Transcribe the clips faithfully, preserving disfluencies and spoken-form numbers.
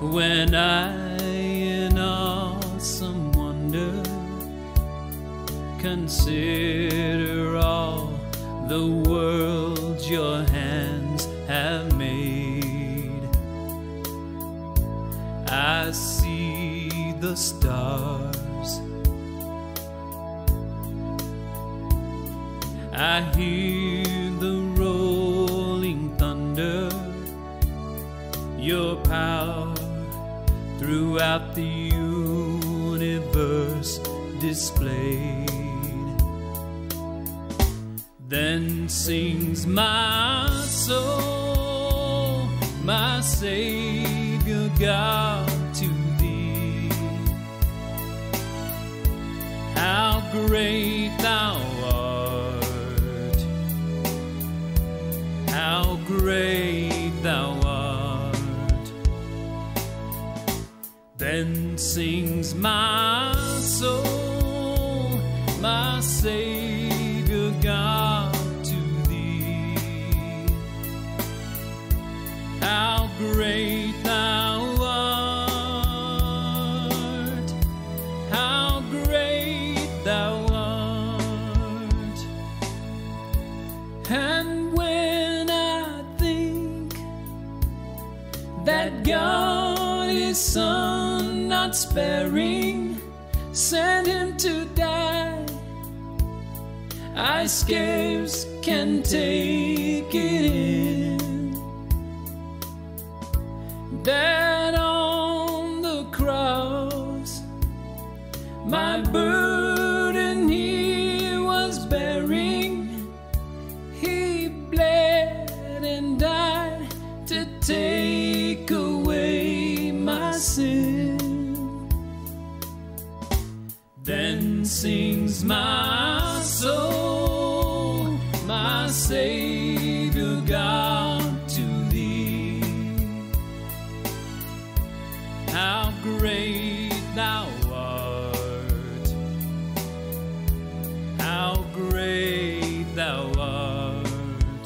when I in awesome wonder consider all the worlds your hands have made. I see the stars, I hear the rolling thunder, your power throughout the universe displayed. Then sings my soul, my Savior God, to thee. How great thou art, how great thou art. Then sings my soul, my Savior God, to thee. How great thou art, how great thou art. And when I think that God is Son not sparing, sent him to die, I scarce can take it in, that on the cross my burden he was bearing. He bled and died to take away my sin. Then sings my soul, my Savior God, to thee. How great thou art, how great thou art.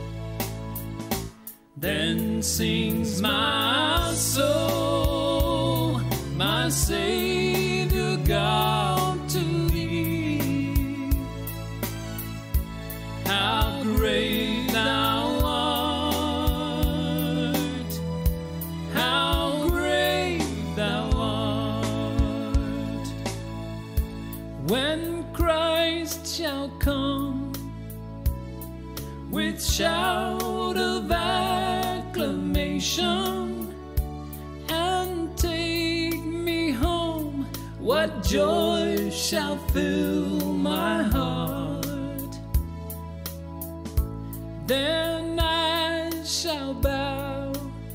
Then sings my soul, my Savior God, to thee. How great thou art, how great thou art. When Christ shall come with shout of acclamation and take me home, what joy shall fill my heart. Then I shall bow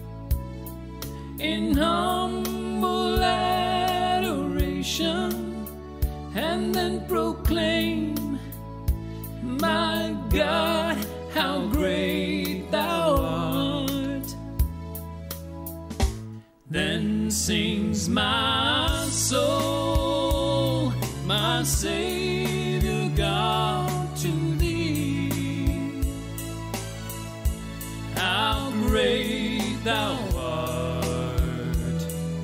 in humble adoration and then proclaim, my God, how great thou art. Then sings my soul, my Savior God, to thee. How great thou art,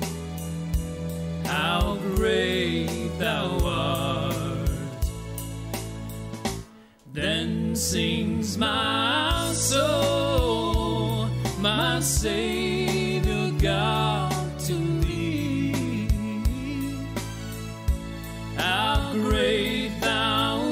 how great thou art. Then sings my soul, my Savior God, to thee. How great thou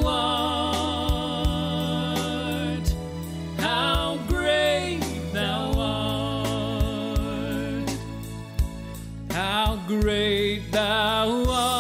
art, how great thou art, how great thou art.